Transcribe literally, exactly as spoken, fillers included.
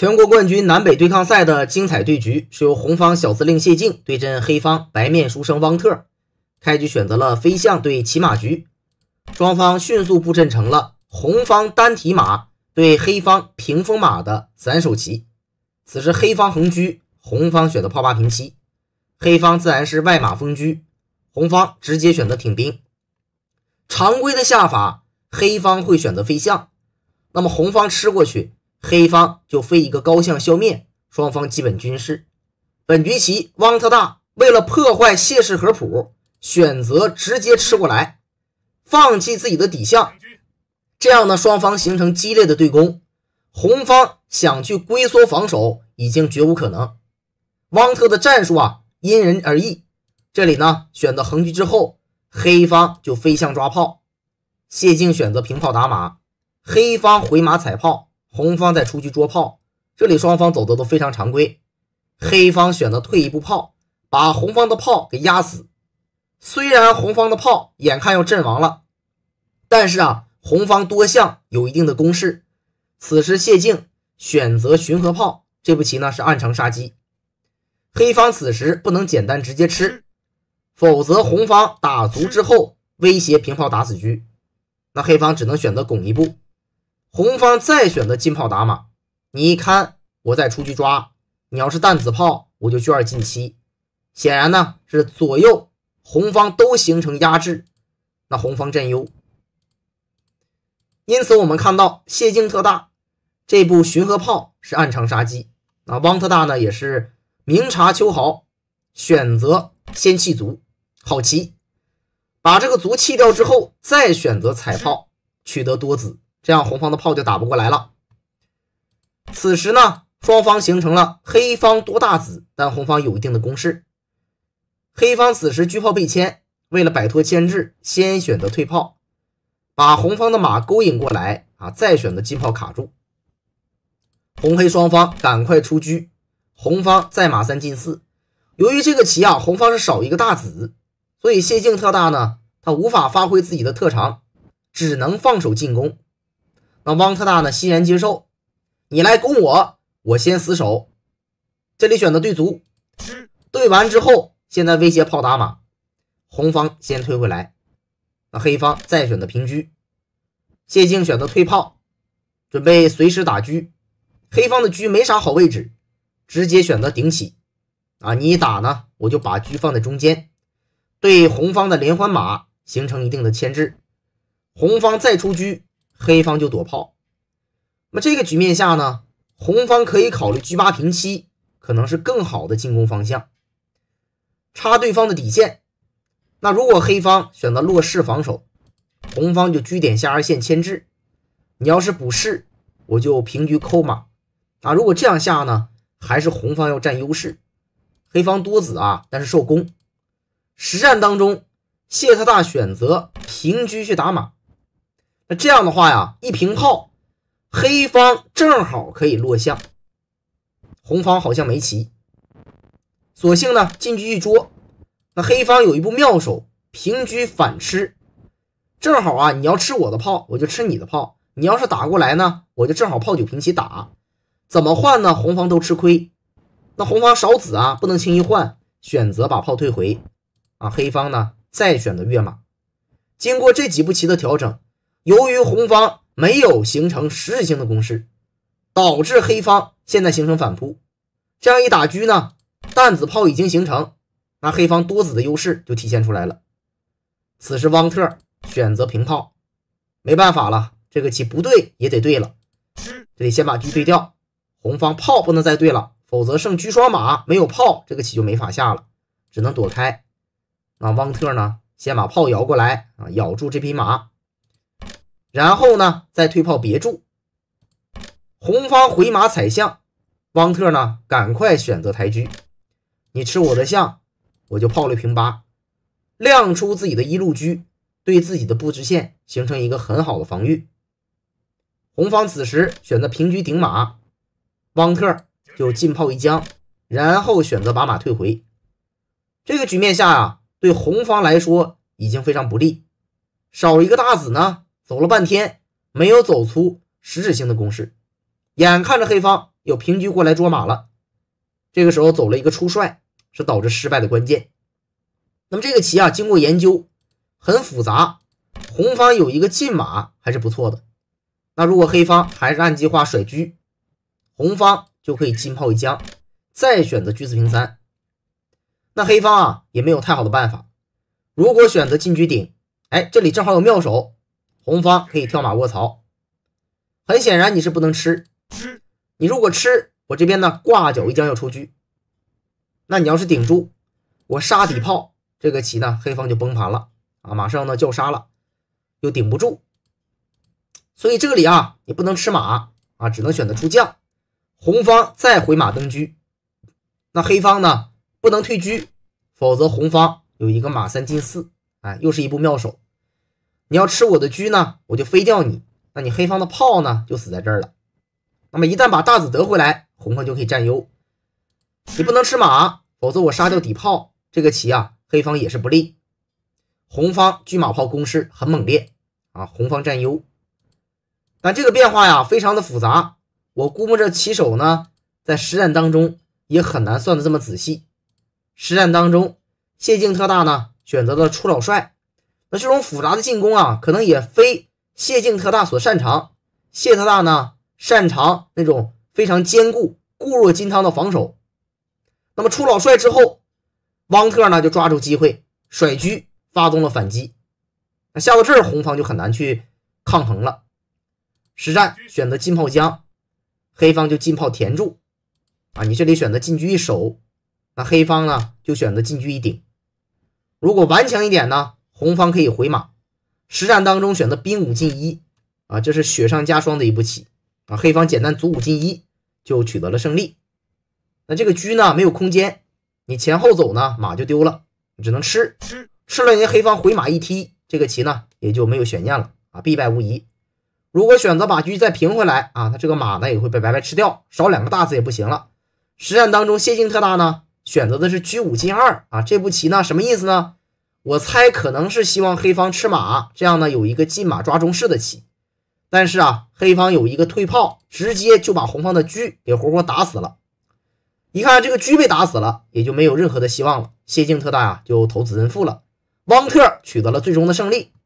全国冠军南北对抗赛的精彩对局是由红方小司令谢晋对阵黑方白面书生汪特。开局选择了飞象对骑马局，双方迅速布阵成了红方单提马对黑方屏风马的散手棋。此时黑方横车，红方选择炮八平七，黑方自然是外马封车，红方直接选择挺兵。常规的下法，黑方会选择飞象，那么红方吃过去，黑方就飞一个高象消灭，双方基本均势。本局棋汪特大为了破坏谢氏合谱，选择直接吃过来，放弃自己的底象，这样呢，双方形成激烈的对攻，红方想去龟缩防守已经绝无可能。汪特的战术啊因人而异，这里呢选择横车之后，黑方就飞象抓炮，谢晋选择平炮打马，黑方回马踩炮，红方再出车捉炮，这里双方走的都非常常规。黑方选择退一步炮，把红方的炮给压死。虽然红方的炮眼看要阵亡了，但是啊，红方多象有一定的攻势。此时谢晋选择巡河炮，这步棋呢是暗藏杀机。黑方此时不能简单直接吃，否则红方打卒之后威胁平炮打死车，那黑方只能选择拱一步。红方再选择进炮打马，你一看我再出去抓，你要是弹子炮我就车二进七，显然呢是左右红方都形成压制，那红方占优。因此我们看到谢晋特大这步巡河炮是暗藏杀机，那汪特大呢也是明察秋毫，选择先弃卒，好棋，把这个卒弃掉之后再选择踩炮取得多子，这样红方的炮就打不过来了。此时呢双方形成了黑方多大子，但红方有一定的攻势。黑方此时车炮被牵，为了摆脱牵制，先选择退炮，把红方的马勾引过来啊，再选择进炮卡住。红黑双方赶快出车，红方再马三进四。由于这个棋啊，红方是少一个大子，所以谢晋特大呢，他无法发挥自己的特长，只能放手进攻。那汪特大呢，欣然接受，你来攻我，我先死守。这里选择对卒，对完之后现在威胁炮打马，红方先推回来，那黑方再选择平车，谢晋选择退炮，准备随时打车。黑方的车没啥好位置，直接选择顶起啊！你一打呢，我就把车放在中间，对红方的连环马形成一定的牵制。红方再出车，黑方就躲炮。那么这个局面下呢，红方可以考虑车八平七，可能是更好的进攻方向，插对方的底线。那如果黑方选择落士防守，红方就车点下二线牵制，你要是不是，我就平车扣马啊。如果这样下呢，还是红方要占优势，黑方多子啊，但是受攻。实战当中谢特大选择平车去打马，那这样的话呀，一平炮黑方正好可以落象，红方好像没棋，索性呢进车去捉。那黑方有一步妙手，平车反吃，正好啊，你要吃我的炮我就吃你的炮，你要是打过来呢，我就正好炮九平七打，怎么换呢？红方都吃亏。那红方少子啊，不能轻易换，选择把炮退回啊。黑方呢再选择跃马。经过这几步棋的调整，由于红方没有形成实质性的攻势，导致黑方现在形成反扑。这样一打车呢，弹子炮已经形成，那黑方多子的优势就体现出来了。此时汪特选择平炮，没办法了，这个棋不对也得对了，这里先把车对掉，红方炮不能再对了，否则胜车双马没有炮，这个棋就没法下了，只能躲开。那汪特呢先把炮摇过来啊，咬住这匹马，然后呢再退炮别住。红方回马踩象，汪特呢赶快选择抬车，你吃我的象我就炮六平八，亮出自己的一路车，对自己的布置线形成一个很好的防御。红方此时选择平车顶马，汪特就进炮一将，然后选择把马退回。这个局面下啊，对红方来说已经非常不利，少一个大子呢，走了半天没有走出实质性的攻势，眼看着黑方有平车过来捉马了。这个时候走了一个出帅，是导致失败的关键。那么这个棋啊，经过研究很复杂，红方有一个进马还是不错的。那如果黑方还是按计划甩车，红方就可以金炮一将，再选择车四平三。那黑方啊也没有太好的办法，如果选择进车顶，哎，这里正好有妙手，红方可以跳马卧槽。很显然你是不能吃，你如果吃，我这边呢挂角一将要出车，那你要是顶住，我杀底炮，这个棋呢黑方就崩盘了啊，马上呢叫杀了，又顶不住。所以这个里啊你不能吃马啊，只能选择出将，红方再回马登车。那黑方呢不能退车，否则红方有一个马三进四，哎，又是一步妙手。你要吃我的车呢，我就飞掉你，那你黑方的炮呢就死在这儿了。那么一旦把大子得回来，红方就可以占优。你不能吃马，否则我杀掉底炮，这个棋啊黑方也是不利。红方车马炮攻势很猛烈啊，红方占优。但这个变化呀非常的复杂，我估摸着棋手呢在实战当中也很难算得这么仔细。实战当中谢晋特大呢选择了出老帅，那这种复杂的进攻啊可能也非谢晋特大所擅长。谢特大呢擅长那种非常坚固固若金汤的防守。那么出老帅之后，汪特呢就抓住机会甩车发动了反击。那下到这儿红方就很难去抗衡了。实战选择进炮将，黑方就进炮填住啊，你这里选择进车一守，那黑方呢就选择进车一顶。如果顽强一点呢，红方可以回马。实战当中选择兵五进一啊，这是雪上加霜的一步棋啊，黑方简单卒五进一就取得了胜利。那这个车呢没有空间，你前后走呢马就丢了，你只能吃吃了人家黑方回马一踢，这个棋呢也就没有悬念了啊，必败无疑。如果选择把车再平回来啊，他这个马呢也会被白白吃掉，少两个大字也不行了。实战当中谢晋特大呢选择的是车五进二啊，这步棋呢什么意思呢？我猜可能是希望黑方吃马，这样呢有一个进马抓中士的棋。但是啊黑方有一个退炮，直接就把红方的车给活活打死了。一看这个车被打死了，也就没有任何的希望了，谢晋特大啊就投子认负了。汪特取得了最终的胜利。